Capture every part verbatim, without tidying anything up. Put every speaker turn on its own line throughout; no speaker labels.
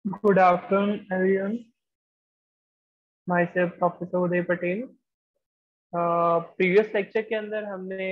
Good afternoon, everyone. Myself, Professor Uday Patel. Previous lecture के अंदर हमने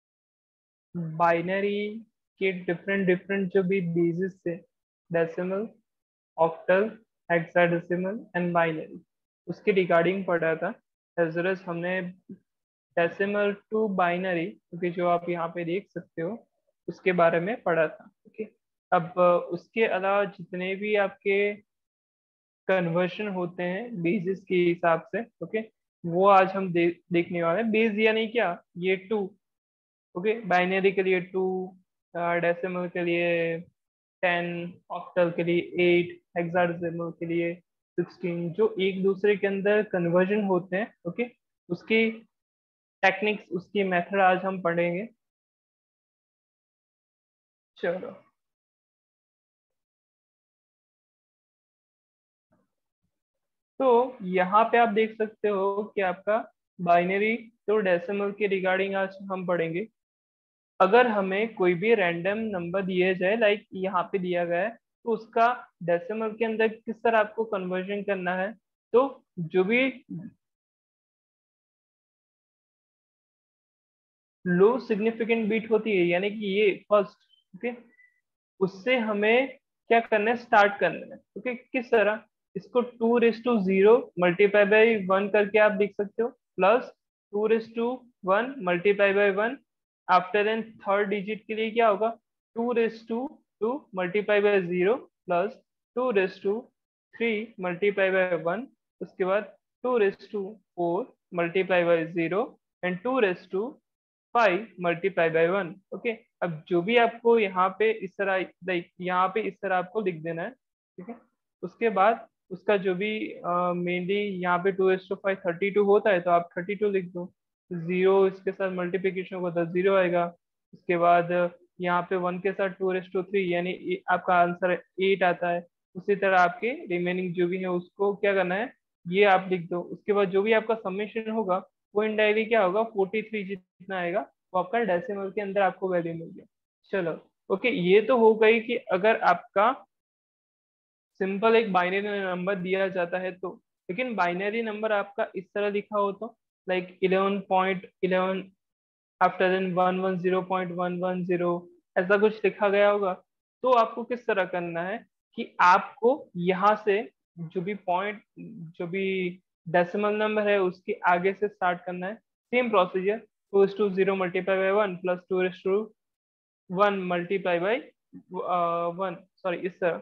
बाइनरी के डिफरेंट डिफरेंट जो भी बेसिस थे, decimal, octal, hexadecimal and binary, उसके रिगार्डिंग पढ़ा था. एज वेल एज हमने डेसिमल टू बाइनरी, क्योंकि जो आप यहाँ पे देख सकते हो, उसके बारे में पढ़ा था. ओके. अब उसके अलावा जितने भी आपके कन्वर्शन होते हैं बेसिस के हिसाब से, ओके, वो आज हम दे, देखने वाले हैं. बेस यानी क्या, ये टू. ओके, बाइनरी के लिए टू, डेसिमल के लिए टेन, ऑक्टल के लिए एट, हेक्साडेसिमल के लिए सिक्सटीन, जो एक दूसरे के अंदर कन्वर्जन होते हैं. ओके, उसकी टेक्निक्स, उसकी मेथड आज हम पढ़ेंगे. चलो, तो यहाँ पे आप देख सकते हो कि आपका बाइनरी तो डेसिमल के रिगार्डिंग आज हम पढ़ेंगे. अगर हमें कोई भी रैंडम नंबर दिया जाए, लाइक यहाँ पे दिया गया है, तो उसका डेसिमल के अंदर किस तरह आपको कन्वर्जन करना है. तो जो भी लो सिग्निफिकेंट बीट होती है, यानी कि ये फर्स्ट, ओके, उससे हमें क्या करना है, स्टार्ट करना है. ओके, किस तरह, इसको two raise to zero multiply by one करके आप देख सकते हो, plus two raise to one multiply by one. After an third digit के लिए क्या होगा, two raise to two multiply by zero plus two raise to three multiply by one. उसके बाद two raise to four multiply by zero and two raise to five multiply by one. Okay, अब जो भी आपको यहाँ पे इस तरह, लाइक यहाँ पे इस तरह आपको लिख देना है. ठीक है, उसके बाद उसका जो भी मेनली uh, यहाँ पे two as two five thirty two होता है, तो आप थर्टी टू लिख दो. जीरो इसके साथ मल्टीप्लीकेशन होगा तो जीरो आएगा. उसके बाद uh, यहाँ पे वन के साथ टू एस टू थ्री, यानी ए- आपका आंसर एट आता है. उसी तरह आपके रिमेनिंग जो भी है उसको क्या करना है, ये आप लिख दो. उसके बाद जो भी आपका सबमिशन होगा, वो इनडायरेक्टली क्या होगा, फोर्टी थ्री जितना आएगा, वो आपका डेसिमल के अंदर आपको वैल्यू मिल गया. चलो, ओके, ये तो हो गई कि अगर आपका सिंपल एक बाइनरी नंबर दिया जाता है तो. लेकिन बाइनरी नंबर आपका इस तरह लिखा हो तो, like eleven point eleven, after then one one zero point one one zero, ऐसा कुछ लिखा गया होगा. तो आपको किस तरह करना है कि आपको यहाँ से जो भी पॉइंट, जो भी डेसिमल नंबर है, उसके आगे से स्टार्ट करना है. Same procedure, two is two zero multiply by one plus two is two one multiply by one, sorry, इस तरह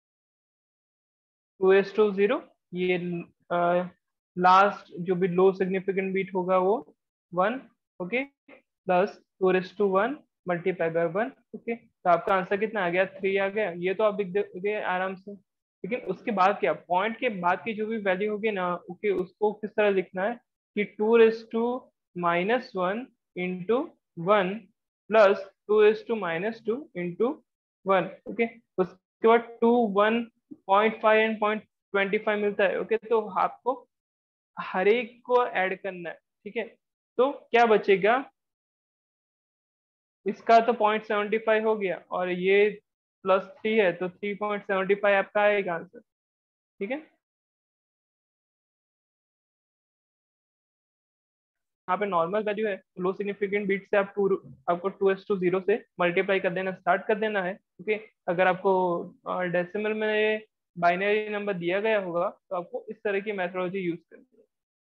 टू एस टू जीरो, ये लास्ट जो भी लो सिग्निफिकेंट बीट होगा वो one. Okay, plus two as two one multiply by one. Okay, तो आपका answer कितना आ गया, थ्री आ गया. ये तो आप लिख दोगे आराम से. लेकिन उसके बाद क्या, पॉइंट के बाद की जो भी वैल्यू होगी ना, ओके, उसको किस तरह लिखना है कि two as two minus one into one plus two as two minus two into one. Okay, उसके बाद two one point five and point twenty five मिलता है. ओके, तो आपको हर एक को ऐड करना है. ठीक है, तो क्या बचेगा, इसका तो पॉइंट सेवेंटी फाइव हो गया, और ये प्लस थ्री है, तो थ्री पॉइंट सेवेंटी फाइव आपका आएगा आंसर. ठीक है, यहाँ पे नॉर्मल वैल्यू है, लो सिग्निफिकेंट बीट से आप टू, आपको टू एस टू जीरो से मल्टीप्लाई कर देना, स्टार्ट कर देना है. ओके, अगर आपको डेसिमल में बाइनरी नंबर दिया गया होगा, तो आपको इस तरह की मेथोडोलॉजी यूज करनी है.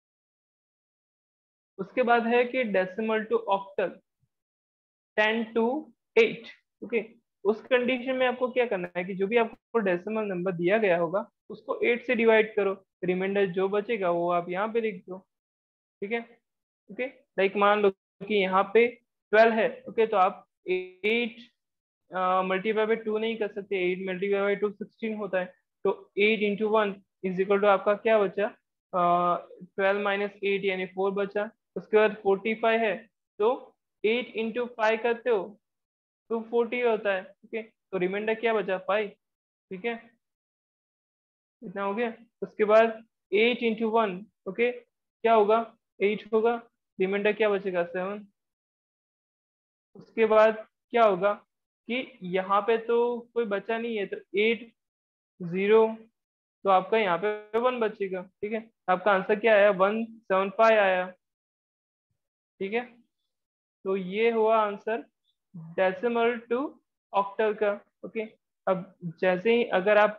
उसके बाद है कि decimal to octal, ten to eight. Okay, उस कंडीशन में आपको क्या करना है कि जो भी आपको डेसिमल नंबर दिया गया होगा, उसको एट से डिवाइड करो. रिमाइंडर जो बचेगा वो आप यहाँ पे लिख दो. ठीक है, ओके, लाइक मान लो कि यहाँ पे ट्वेल्व है. ओके, तो आप एट मल्टीप्लाई बाई टू नहीं कर सकते, eight multiply by two sixteen होता है. तो eight into one is equal to आपका क्या बचा, ट्वेल्व माइनस एट यानी फोर बचा. उसके बाद फोर्टी फाइव है, तो एट इंटू फाइव करते हो टू फोर्टी होता है. ओके, तो रिमाइंडर क्या बचा, फाइव. ठीक है, इतना हो गया. उसके बाद एट इंटू वन, ओके, क्या होगा, एट होगा. रिमाइंडर क्या बचेगा, सेवन. उसके बाद क्या होगा कि यहाँ पे तो कोई बचा नहीं है, तो एट जीरो, तो आपका यहाँ पे वन बचेगा। ठीक है, आपका आंसर क्या आया, वन सेवन फाइव आया। ठीक है, तो ये हुआ आंसर डेसिमल टू ऑक्टल का। ओके, अब जैसे ही अगर आप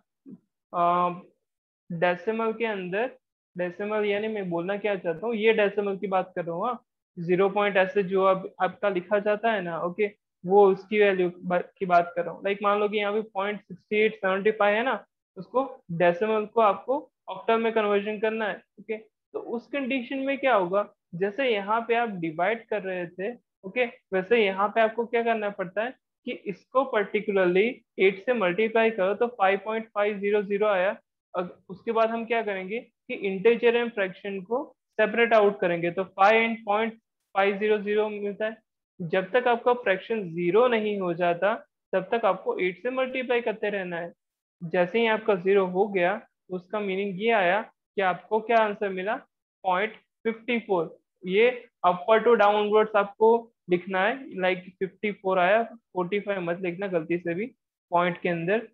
डेसिमल के अंदर, डेसिमल यानी मैं बोलना क्या चाहता हूँ, ये डेसिमल की बात कर रहा हूँ। हाँ, जीरो पॉइंट ऐसे जो अब आपका लिखा जाता है ना, ओके, वो उसकी वैल्यू की बात कर रहा हूँ। लाइक मान लो कि यहाँ पे point sixty eight seventy five है ना, उसको डेसिमल को आपको ऑक्टल में कन्वर्जन करना है। ओके, तो उस कंडीशन में क्या होगा, जैसे यहाँ पे आप डिवाइड कर रहे थे, ओके, वैसे यहाँ पे आपको क्या करना पड़ता है कि इसको पर्टिकुलरली एट से मल्टीप्लाई करो तो five point five zero zero आया। अग- उसके बाद हम क्या करेंगे कि इंटीजर एंड फ्रैक्शन को सेपरेट आउट करेंगे, तो five and point five zero zero मिलता है। जब तक आपका फ्रैक्शन जीरो नहीं हो जाता तब तक आपको एट से मल्टीप्लाई करते रहना है। जैसे ही आपका जीरो हो गया, उसका मीनिंग ये आया कि आपको क्या आंसर मिला, पॉइंट फिफ्टी फोर। ये अपवर्ड टू डाउनवर्ड्स आपको लिखना है, लाइक फिफ्टी फोर आया, फोर्टी फाइव मत लिखना गलती से भी पॉइंट के अंदर,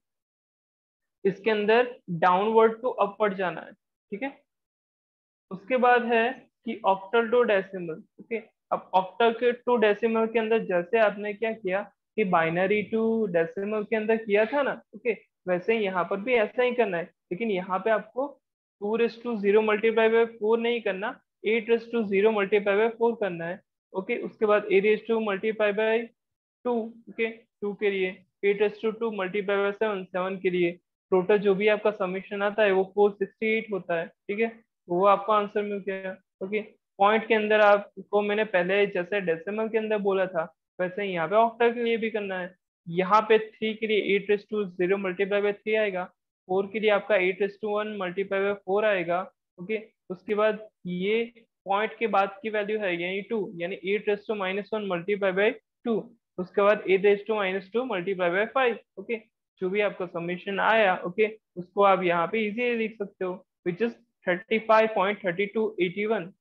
इसके अंदर डाउनवर्ड टू अपवर्ड जाना है। ठीक है, उसके बाद है कि ऑक्टल टू डेसिमल। ओके, अब ऑक्टल के टू डेसिमल के अंदर जैसे आपने क्या किया कि बाइनरी टू डेसिमल के अंदर किया था ना, ओके, वैसे ही यहाँ पर भी ऐसा ही करना है, लेकिन यहाँ पे आपको two raise to zero multiply by four नहीं करना, eight raise to zero multiply by four करना है। ओके, उसके बाद a raise to multiply by two, okay, two के लिए, eight raise to two multiply by seven, seven के लिए, टोटल जो भी आपका समीशन आता है वो फोर सिक्सटी एट होता है। ठीक है, वो आपको आंसर मिल गया। ओके, पॉइंट के अंदर आपको मैंने पहले जैसे डेसिमल के अंदर बोला था वैसे ही यहाँ पे ऑक्टल के लिए भी करना है। यहाँ पे थ्री के लिए eight raise to zero multiply by three आएगा, फोर के लिए आपका eight raise to one multiply by four आएगा। ओके, उसके बाद ये पॉइंट के बाद की वैल्यू है यानी टू, यानी eight raise to minus one multiply by two, उसके बाद eight raise to minus two multiply by five. Okay, जो भी आपका समीशन आया, ओके, उसको आप यहाँ पे इजीली लिख सकते हो, which is thirty five point thirty two eighty one.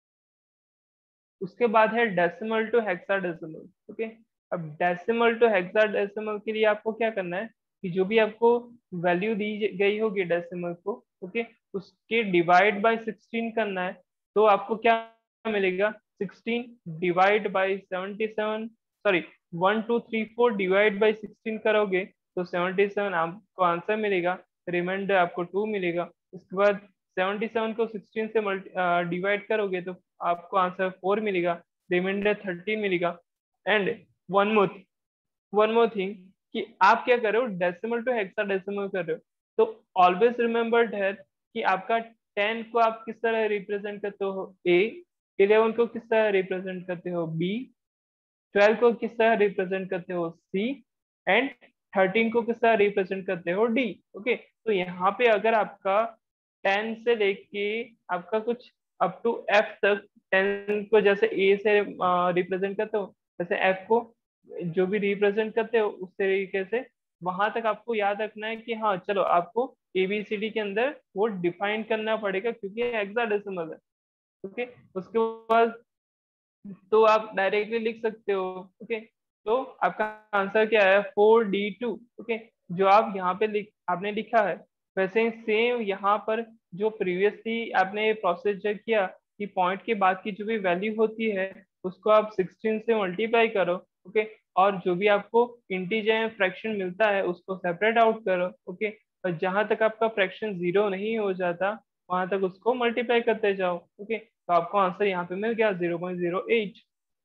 उसके बाद है डेसिमल टू हेक्साडेसिमल। ओके, अब डेसिमल टू हेक्साडेसिमल के लिए आपको क्या करना है कि जो भी आपको वैल्यू दी गई होगी डेसिमल को, ओके, उसके डिवाइड बाय सिक्सटीन करना है। तो आपको क्या मिलेगा, sixteen divide by seventy seven, sorry, one two three four divide by sixteen करोगे तो सेवेंटी सेवन आपको आंसर मिलेगा, रिमाइंडर आपको टू मिलेगा। उसके बाद सेवेंटी सेवन को सिक्सटीन से मल्टी डिवाइड करोगे तो आपको आंसर फोर मिलेगा, रिमाइंडर थर्टी मिलेगा। And one more one more thing कि आप क्या कर रहे हो, डेसिमल टू हेक्साडेसिमल कर रहे हो, तो ऑलवेज रिमेंबर दैट कि आपका टेन को आप किस तरह रिप्रेजेंट करते हो, ए, इलेवन को किस तरह रिप्रेजेंट करते हो, बी, ट्वेल्व को किस तरह रिप्रेजेंट करते हो, सी, एंड थर्टीन को किस तरह रिप्रेजेंट करते हो, डी। ओके, तो यहाँ पे अगर आपका टेन से लेके आपका कुछ अप टू एफ तक, टेन को जैसे ए से रिप्रेजेंट करते हो, जैसे एफ को जो भी रिप्रेजेंट करते हो उस तरीके से वहां तक आपको याद रखना है कि हाँ चलो आपको एबीसीडी के अंदर वो डिफाइन करना पड़ेगा क्योंकि हेक्साडेसिमल है। ओके, उसके बाद तो आप डायरेक्टली लिख सकते हो। ओके, तो आपका आंसर क्या है, फोर डी टू। ओके, जो आप यहाँ पे लिख आपने लिखा है वैसे ही सेम यहाँ पर जो प्रीवियसली आपने प्रोसेस जो किया कि पॉइंट के बाद की जो भी वैल्यू होती है उसको आप सिक्सटीन से मल्टीप्लाई करो। ओके, और जो भी आपको इंटीजर फ्रैक्शन मिलता है उसको सेपरेट आउट करो। ओके, और जहां तक आपका फ्रैक्शन जीरो नहीं हो जाता वहां तक उसको मल्टीप्लाई करते जाओ। ओके, तो आपको आंसर यहाँ पे मिल गया जीरो पॉइंट जीरो एट।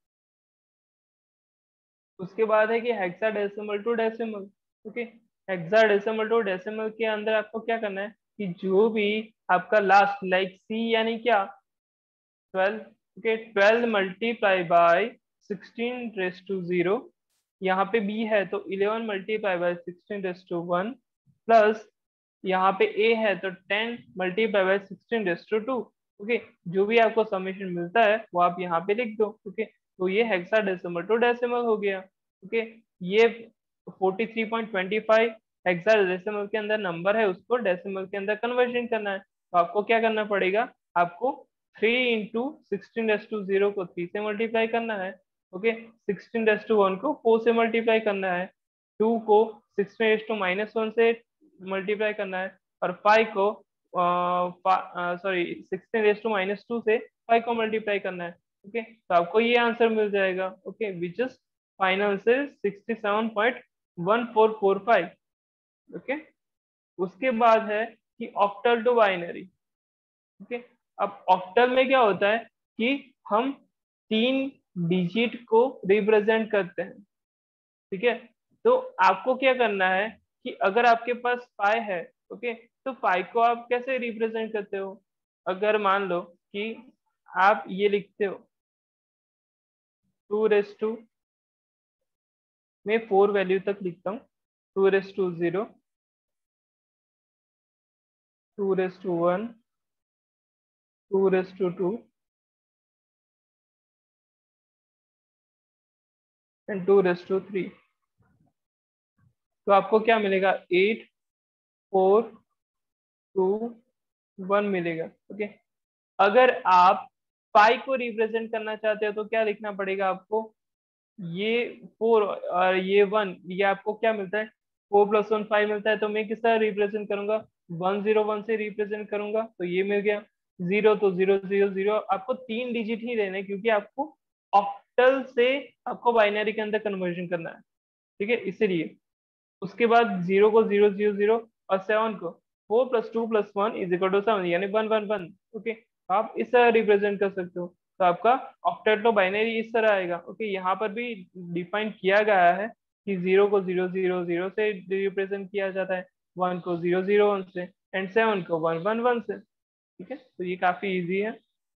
उसके बाद है कि hexadecimal to decimal. Okay, hexadecimal to decimal के अंदर आपको क्या करना है कि जो भी आपका लास्ट लाइक सी यानी क्या, twelve. Okay, twelve multiply by sixteen raise to zero, यहाँ पे बी है तो eleven multiply by sixteen raise to one, plus यहाँ पे ए है तो ten multiply by sixteen raise to two. Okay, जो भी आपको समीशन मिलता है वो आप यहाँ पे लिख दो। ओके, तो ये हेक्साडेसिमल टू डेसिमल हो गया। ओके, ये forty three point twenty five hexadecimal के अंदर नंबर है, उसको डेसिमल के अंदर कन्वर्जन करना है। तो आपको क्या करना पड़ेगा, आपको three into sixteen raise to zero को थ्री से मल्टीप्लाई करना है। Okay, sixteen raise to one को फोर से मल्टीप्लाई करना है, टू को sixteen raise to minus one से मल्टीप्लाई करना है और फाइव को sorry sixteen raise to minus two से फाइव को मल्टीप्लाई करना है। ओके तो आपको ये आंसर मिल जाएगा। Okay which is final answer sixty seven point one four four five. Okay उसके बाद है कि ऑक्टल टू बाइनरी। ओके अब ऑक्टल में क्या होता है कि हम तीन डिजिट को रिप्रेजेंट करते हैं। ठीक है तो आपको क्या करना है कि अगर आपके पास फाइव है, ओके तो फाइव को आप कैसे रिप्रेजेंट करते हो? अगर मान लो कि आप ये लिखते हो टू रेस टू, मैं फोर वैल्यू तक लिखता हूँ, two raise to zero, two raise to one, two raise to two and two raise to three. तो आपको क्या मिलेगा? एट, फोर, टू, वन मिलेगा। ओके अगर आप पाई को रिप्रेजेंट करना चाहते हो तो क्या लिखना पड़ेगा आपको? ये फोर और ये वन, ये आपको क्या मिलता है? फोर प्लस वन फाइव मिलता है। तो मैं किस तरह रिप्रेजेंट करूंगा? वन जीरो वन से रिप्रेजेंट करूंगा, तो ये मिल गया। जीरो तो जीरो जीरो जीरो, आपको तीन डिजिट ही लेने क्योंकि आपको ऑक्टल से आपको बाइनरी के अंदर कन्वर्जन करना है। ठीक है इसीलिए उसके बाद जीरो को जीरो जीरो जीरो और सेवन को four plus two plus one is equal to seven, यानी वन वन वन। ओके आप इस तरह रिप्रेजेंट कर सकते हो। तो आपका ऑक्टेट बाइनरी इस तरह आएगा। ओके यहाँ पर भी डिफाइन किया गया है कि जीरो को जीरो जीरो जीरो से रिप्रेजेंट किया जाता है, वन को जीरो जीरो वन से एंड सेवन को वन वन वन से। ठीक है तो ये काफी इजी है।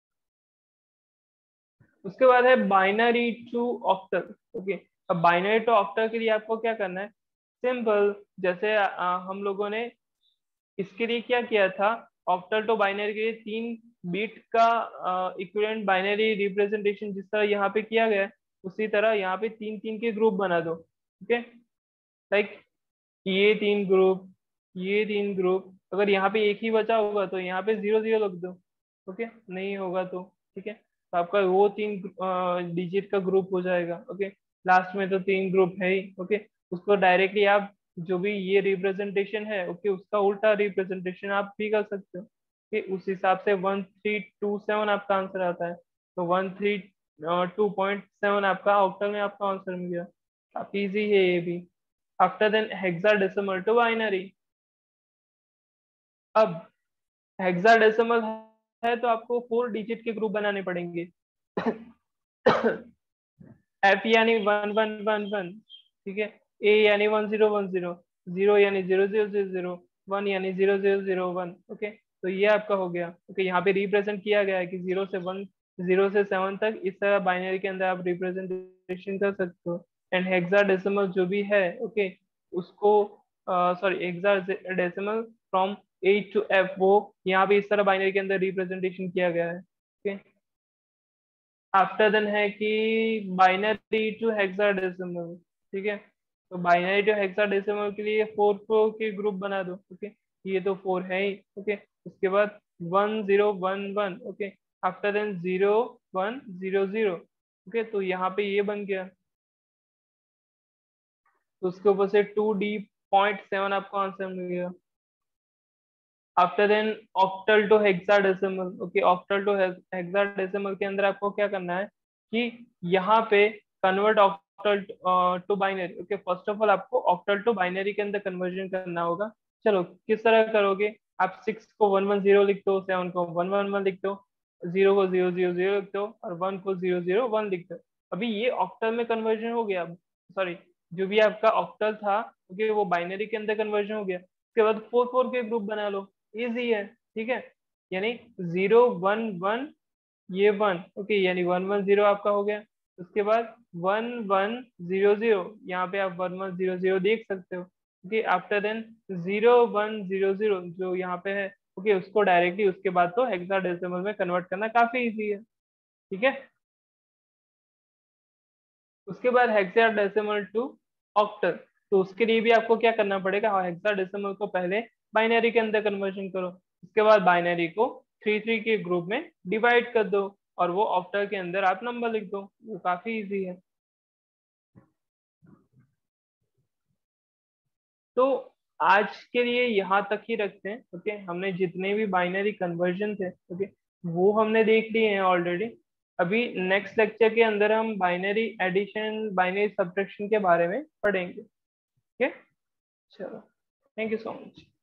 उसके बाद है बाइनरी टू ऑक्टल। ओके अब बाइनरी टू ऑक्टल के लिए आपको क्या करना है? सिंपल, जैसे आ, हम लोगों ने इसके लिए क्या किया था, ऑक्टल टू बाइनरी के लिए तीन बिट का इक्विवेलेंट बाइनरी रिप्रेजेंटेशन जिस तरह यहाँ पे किया गया है उसी तरह यहाँ पे तीन तीन के ग्रुप बना दो। ठीक है लाइक ये तीन ग्रुप, ये तीन ग्रुप, अगर यहाँ पे एक ही बचा होगा तो यहाँ पे जीरो जीरो लग दो। ओके नहीं होगा तो ठीक है तो आपका वो तीन डिजिट का ग्रुप हो जाएगा। ओके लास्ट में तो तीन ग्रुप है ही। ओके उसको डायरेक्टली आप जो भी ये रिप्रेजेंटेशन है ओके उसका उल्टा रिप्रेजेंटेशन आप भी कर सकते हो। ओके उस हिसाब से वन थ्री टू सेवन आपका आंसर आता है। तो one three two point seven आपका ऑक्टल में आपका आंसर मिल गया। काफी इजी है ये भी। After then hexadecimal to binary. अब हेक्साडेसिमल है तो आपको फोर डिजिट के ग्रुप बनाने पड़ेंगे। एफ यानी वन वन वन वन, ठीक है, ए यानी one zero one zero, zero यानी zero zero zero zero, one यानी zero zero zero one. Okay तो ये आपका हो गया। ओके यहाँ पे रिप्रेजेंट किया गया है कि जीरो से वन, जीरो से सेवन तक इस तरह बाइनरी के अंदर आप रिप्रेजेंटेशन कर सकते हो। एंड हेक्साडेसिमल जो भी है ओके उसको sorry hexadecimal from eight to F वो यहाँ पे इस तरह बाइनरी के अंदर रिप्रेजेंटेशन किया गया है। ओके आफ्टर देन है कि बाइनरी टू हेक्साडेसिमल। ठीक है तो बाइनरी टू हेक्साडेसिमल के लिए फोर फोर के ग्रुप बना दो। ओके ये तो फोर है ही। ओके उसके बाद one zero one one. Okay after then zero one zero zero. Okay तो यहाँ पे ये बन गया। तो उसके ऊपर से टू डी पॉइंट सेवन आपको आंसर मिल गया। After then octal to hexadecimal. Okay octal to hexadecimal के अंदर आपको क्या करना है कि यहाँ पे convert octal to binary. Okay first of all आपको ऑक्टल टू बाइनरी के अंदर कन्वर्जन करना होगा। चलो किस तरह करोगे? आप सिक्स को वन वन जीरो लिखते हो, सेवन को वन वन वन लिखते हो, जीरो को जीरो जीरो जीरो लिखते हो और वन को जीरो जीरो वन लिखते हो। अभी ये ऑक्टल में कन्वर्जन हो गया। सॉरी जो भी आपका ऑक्टल था ओके वो बाइनरी के अंदर कन्वर्जन हो गया। उसके बाद फोर फोर के ग्रुप बना लो, इजी है। ठीक है यानी जीरो वन वन, ये वन। ओके यानी वन वन जीरो आपका हो गया। उसके बाद वन वन जीरो जीरो, यहाँ पे आप वन वन जीरो जीरो देख सकते हो। Okay after then zero one zero zero जो यहाँ पे है ओके उसको डायरेक्टली उसके बाद तो हेक्साडेसिमल में कन्वर्ट करना काफी इजी है। ठीक है उसके बाद हेक्साडेसिमल टू ऑक्टल। तो उसके लिए भी आपको क्या करना पड़ेगा? हेक्साडेसिमल को पहले बाइनरी के अंदर कन्वर्जन करो, उसके बाद बाइनरी को थ्री थ्री के ग्रुप में डिवाइड कर दो और वो ऑक्टल के अंदर आप नंबर लिख दो। वो काफी इजी है। तो आज के लिए यहाँ तक ही रखते हैं। ओके, हमने जितने भी बाइनरी कन्वर्जन थे, ओके, वो हमने देख लिए हैं ऑलरेडी। अभी नेक्स्ट लेक्चर के अंदर हम बाइनरी एडिशन, बाइनरी सब्ट्रैक्शन के बारे में पढ़ेंगे। ओके, चलो, थैंक यू सो मच।